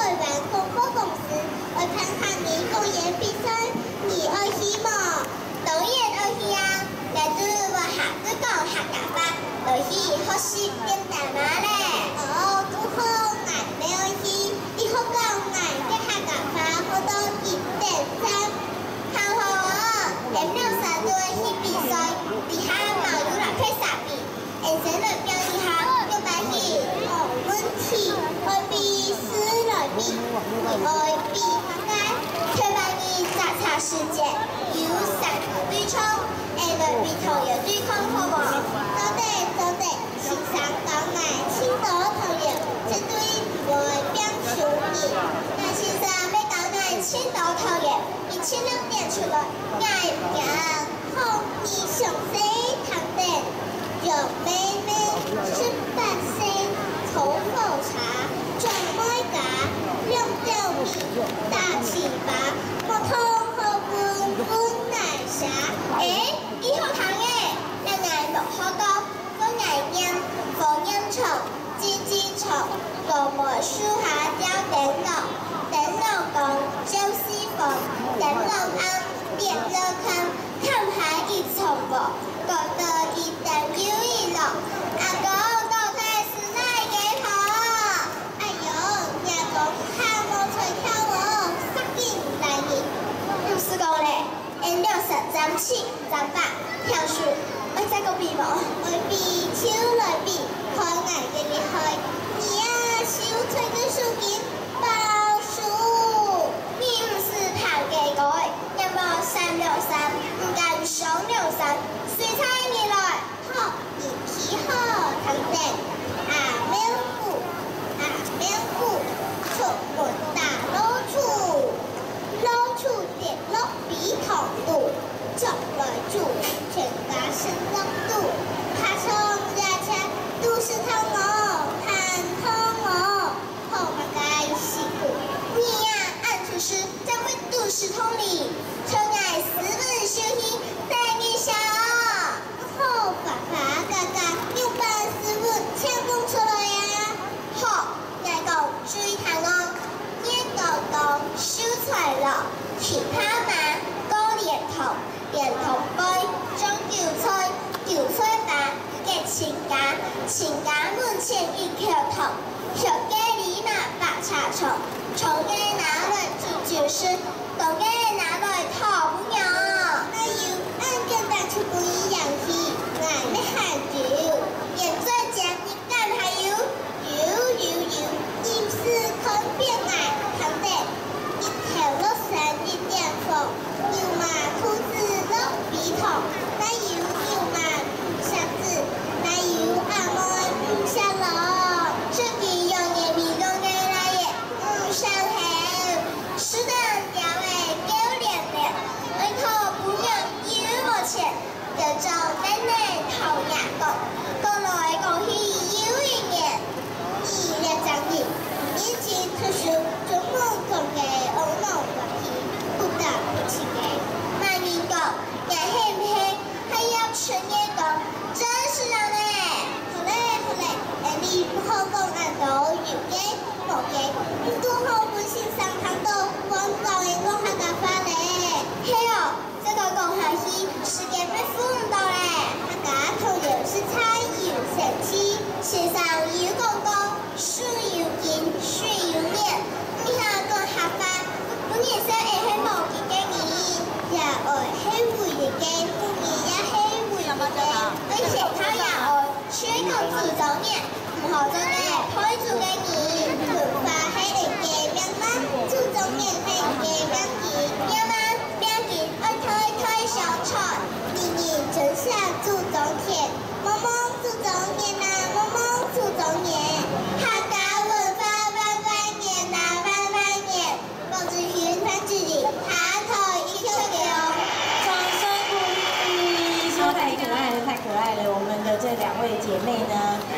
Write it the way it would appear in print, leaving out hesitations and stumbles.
员广播公司，我看看你公演比赛，你爱去吗？当然爱去啊！但是我下次讲客家话，爱去学习点大马咧。哦，如果我没有去，以后讲我嘅客家话好到1.3。好好哦，连6歳都愛去比賽，底下冇有人去撒比，人生來表底下就擺去冇問題，愛比斯來比，愛比該推辦你查查世界，有3個對衝，下來比同樣對抗好無？走地，欣賞講愛青島同樣，絕對唔會變出你，但欣賞要講愛青島同樣。6點出來，愛唔愛？好，你上誰堂頂？讓妹妹18歲，頭髮茶，裝麥架，2條米，大氣巴，莫通好本奶茶。以後堂誒，咱愛莫好講，我愛念，放煙蟲，吱蟲，個莫書下雕電腦講就是放。人老暗，變了看，看海一重薄，覺得一旦有一落，阿公到底是哪個婆？哎呦，阿公看我吹跳我，殺緊來你。不是講咧，因了10、37、38跳樹，我再個比無，我比手來比，可愛嘅厲害，你啊手吹嘅樹根包樹。要麼363，唔敢上63，水彩你來，好，你皮好堂頂，免付，出門大老處跌落鼻頭肚，作來煮，全家生落肚，卡從牙籤都是湯我，看湯我，好嘛該辛苦，你呀按出師，將會都市通里。從愛斯文修行帶你笑，好發嘎，要辦斯文請講出來呀！好，愛講注意聽哦，念講收出來了，其他嘛講連同杯，裝韭菜吧，嘅情感門前一條痛，小雞里嘛把茶蟲，蟲嘅拿來就是公嘅拿來頭不鳥。那有按跟當初不一樣去，愛咩喊住，現在講你幹還有，你是看變愛堂頂，一條落山一點風，牛馬兔子落鼻頭，那有牛馬不下子，那有阿妹不下樓，這裡有年米公嘅來也不上黑，是的調誒丟臉臉，外頭不用有我錢，就做奶奶頭牙講來講去有一年，你兩張臉，年輕特殊，中國講嘅歐農話題，不大不輕嘅，賣面講，也黑唔黑，還要全夜講，真是人誒！好嘞，你不好講按到有嘅冇嘅，唔多好本身上堂到廣告嘅講客家話咧，係哦，這個講下去時間被付唔到咧，客家同樣是菜有神氣，線上有廣告，樹有根，水有面，你下講客話，不然說會係冇嘅你，也愛係會嘅，你也係會嘅，而且他也愛學個自走面，唔好做咧推住嘅你，突發係嚟嘅命嗎？自走面係嘅命嘅，要嗎？命嘅愛推小菜，你真下自走田，萌自走年呐，萌自走年，客家文化萬年呐，萬年，報紙雲翻自己，抬頭一條流。 掌聲鼓勵，說太可愛了，太可愛了！我們的這2位姐妹呢？